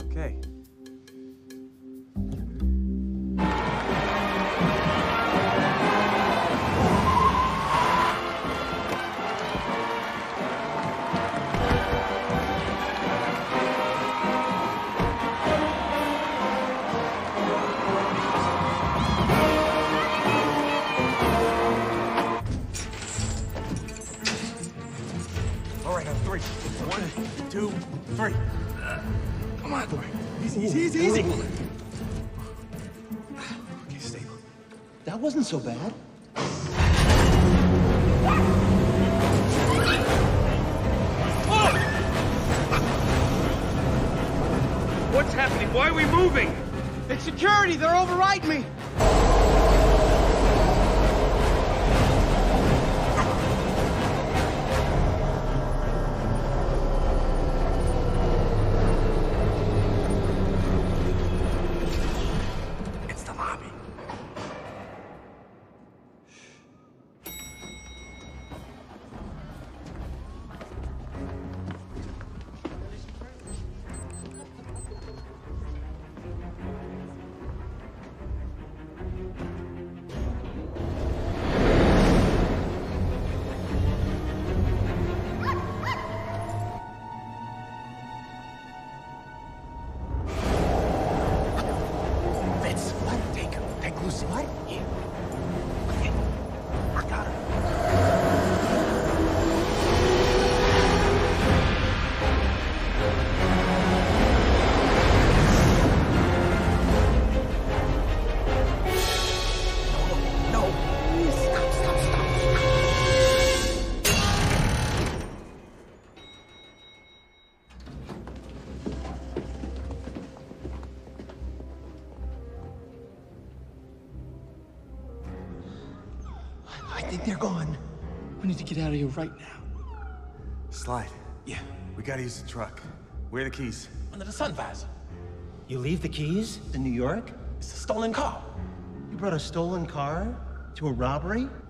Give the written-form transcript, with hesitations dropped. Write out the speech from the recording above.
Okay. All right, on three. 1, 2, 3. Come on. Easy. Okay, stable. That wasn't so bad. What's happening? Why are we moving? It's security. They're overriding me. It's the lobby. Fitz, what? Take Lucy. What? Yeah. Okay. I got her. No. Stop. I think they're gone. We need to get out of here right now. Slide. Yeah. We gotta use the truck. Where are the keys? Under the sun visor. You leave the keys in New York? It's a stolen car. You brought a stolen car to a robbery?